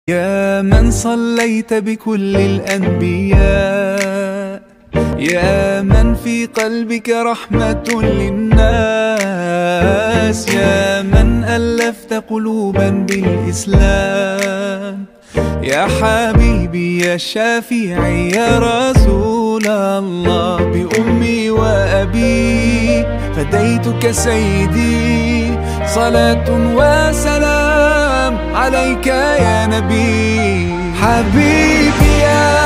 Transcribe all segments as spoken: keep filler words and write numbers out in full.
يا من صليت بكل الأنبياء، يا من في قلبك رحمة للناس، يا من ألفت قلوبا بالإسلام، يا حبيبي يا شافعي يا رسول الله، بأمي وأبي فديتك سيدي، صلاة وسلام عليك يا نبي. حبيبي يا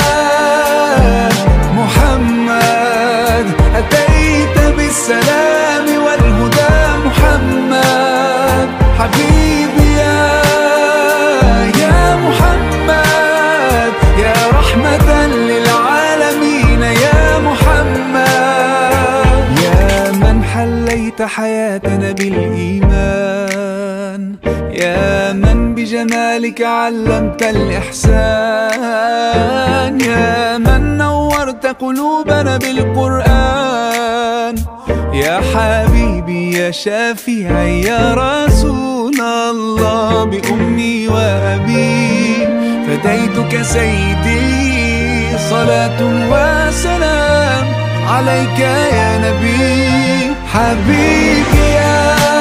محمد أتيت بالسلام والهدى محمد، حبيبي يا يا محمد يا رحمة للعالمين يا محمد، يا من حليت حياتنا بالإيمان، يا من بجمالك علمت الإحسان، يا من نورت قلوبنا بالقرآن، يا حبيبي يا شافعي يا رسول الله، بأمي وأبي فديتك سيدي، صلاة وسلام عليك يا نبي. حبيبي يا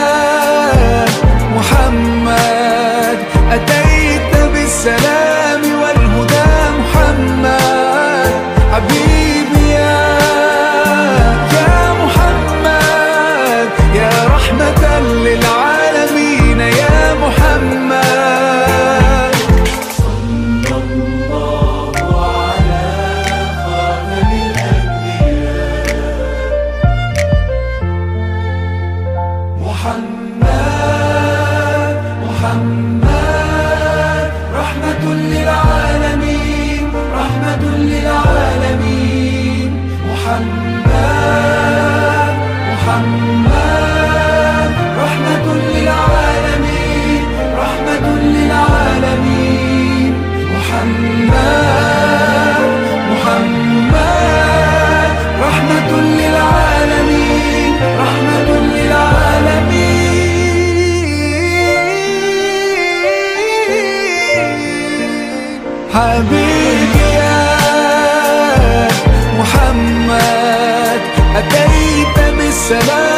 محمد أتيت بالسلام والهدى محمد، حبيبي يا يا محمد يا رحمة للعالمين يا محمد. صلى الله على خاتم الأنبياء محمد، محمد رحمة للعالمين، رحمة للعالمين، محمد، محمد رحمة للعالمين، رحمة للعالمين، محمد، محمد رحمة للعالمين، رحمة للعالمين. حبيبي يا محمد أتيت بالسلام